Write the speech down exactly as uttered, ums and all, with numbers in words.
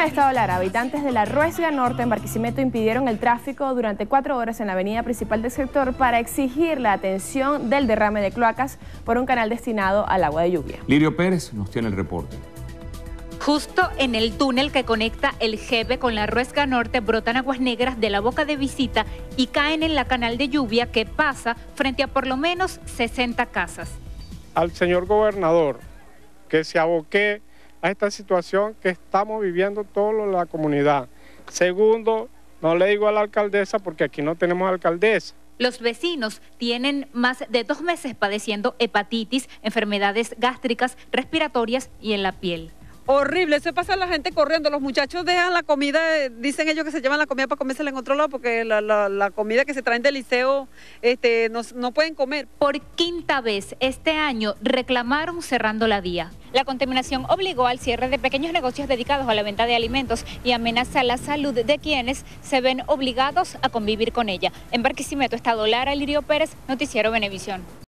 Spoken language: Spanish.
el estado Lara, habitantes de la Ruesga Norte en Barquisimeto impidieron el tráfico durante cuatro horas en la avenida principal del sector para exigir la atención del derrame de cloacas por un canal destinado al agua de lluvia. Lirio Pérez nos tiene el reporte. Justo en el túnel que conecta el Jefe con la Ruesga Norte brotan aguas negras de la boca de Visita y caen en la canal de lluvia que pasa frente a por lo menos sesenta casas. Al señor gobernador que se aboque a esta situación que estamos viviendo toda la comunidad. Segundo, no le digo a la alcaldesa porque aquí no tenemos alcaldesa. Los vecinos tienen más de dos meses padeciendo hepatitis, enfermedades gástricas, respiratorias y en la piel. Horrible, se pasa la gente corriendo, los muchachos dejan la comida, dicen ellos que se llevan la comida para comérsela en otro lado porque la, la, la comida que se traen del liceo este, no, no pueden comer. Por quinta vez este año reclamaron cerrando la vía. La contaminación obligó al cierre de pequeños negocios dedicados a la venta de alimentos y amenaza la salud de quienes se ven obligados a convivir con ella. En Barquisimeto, estado Lara, Lirio Pérez, Noticiero Venevisión.